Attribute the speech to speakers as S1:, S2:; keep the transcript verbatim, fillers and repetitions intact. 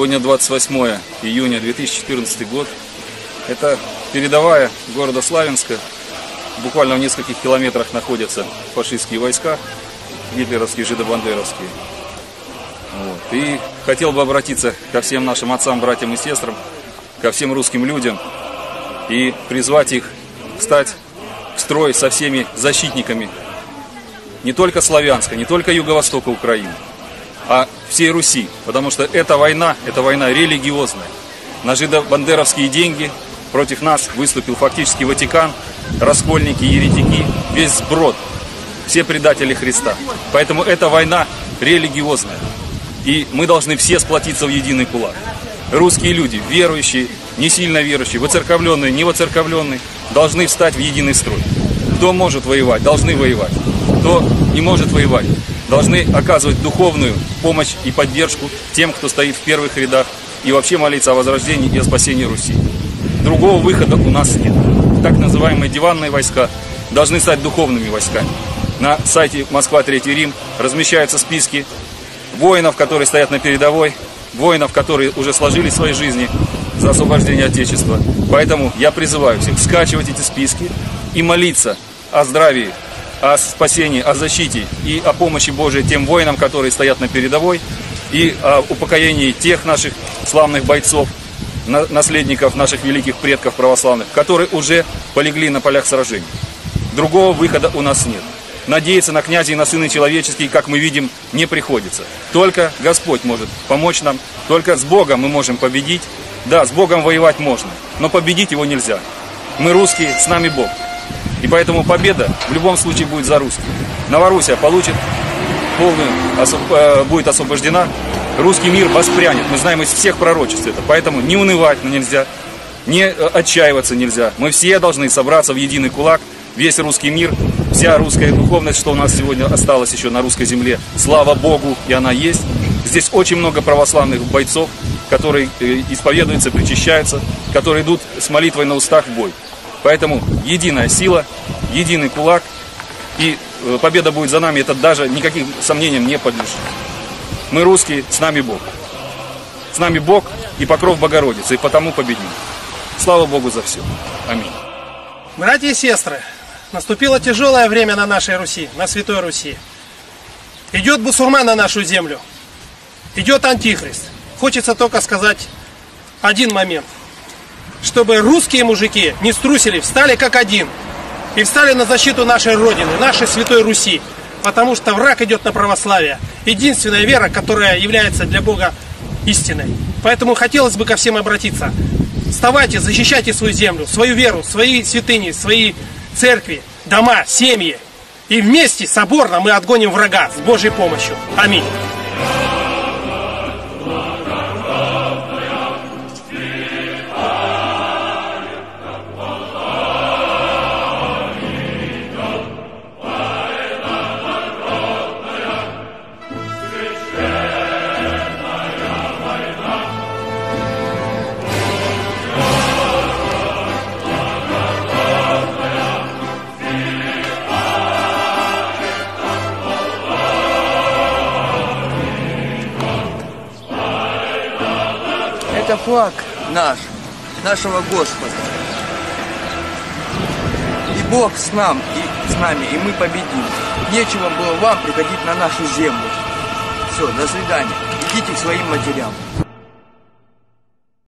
S1: Сегодня двадцать восьмое июня две тысячи четырнадцатый год. Это передовая города Славянска. Буквально в нескольких километрах находятся фашистские войска, гитлеровские, жидобандеровские. Вот. И хотел бы обратиться ко всем нашим отцам, братьям и сестрам, ко всем русским людям и призвать их встать в строй со всеми защитниками не только Славянска, не только Юго-Востока Украины, а всей Руси, потому что эта война, это война религиозная. На жидобандеровские деньги против нас выступил фактически Ватикан, раскольники, еретики, весь сброд, все предатели Христа. Поэтому эта война религиозная, и мы должны все сплотиться в единый кулак. Русские люди, верующие, не сильно верующие, воцерковленные, не воцерковленные, должны встать в единый строй. Кто может воевать, должны воевать. Кто не может воевать, должны оказывать духовную помощь и поддержку тем, кто стоит в первых рядах, и вообще молиться о возрождении и о спасении Руси. Другого выхода у нас нет. Так называемые диванные войска должны стать духовными войсками. На сайте Москва Третий Рим размещаются списки воинов, которые стоят на передовой, воинов, которые уже сложили свои жизни за освобождение Отечества. Поэтому я призываю всех скачивать эти списки и молиться о здравии, о спасении, о защите и о помощи Божией тем воинам, которые стоят на передовой, и о упокоении тех наших славных бойцов, наследников наших великих предков православных, которые уже полегли на полях сражений. Другого выхода у нас нет. Надеяться на князей и на сыны человеческие, как мы видим, не приходится. Только Господь может помочь нам, только с Богом мы можем победить. Да, с Богом воевать можно, но победить его нельзя. Мы русские, с нами Бог. И поэтому победа в любом случае будет за русских. Новороссия получит полную, особ, э, будет освобождена, русский мир воспрянет. Мы знаем из всех пророчеств это, поэтому не унывать нельзя, не отчаиваться нельзя. Мы все должны собраться в единый кулак, весь русский мир, вся русская духовность, что у нас сегодня осталось еще на русской земле. Слава Богу, и она есть. Здесь очень много православных бойцов, которые исповедуются, причащаются, которые идут с молитвой на устах в бой. Поэтому единая сила, единый кулак, и победа будет за нами, это даже никаким сомнениям не подлежит. Мы русские, с нами Бог. С нами Бог и покров Богородицы, и потому победим. Слава Богу за все. Аминь.
S2: Братья и сестры, наступило тяжелое время на нашей Руси, на Святой Руси. Идет бусурман на нашу землю, идет антихрист. Хочется только сказать один момент. Чтобы русские мужики не струсили, встали как один. И встали на защиту нашей Родины, нашей Святой Руси. Потому что враг идет на православие. Единственная вера, которая является для Бога истиной. Поэтому хотелось бы ко всем обратиться. Вставайте, защищайте свою землю, свою веру, свои святыни, свои церкви, дома, семьи. И вместе, соборно, мы отгоним врага с Божьей помощью. Аминь.
S3: Это флаг наш, нашего Господа. И Бог с нами, и с нами, и мы победим. Нечего было вам приходить на нашу землю. Все, до свидания. Идите к своим матерям.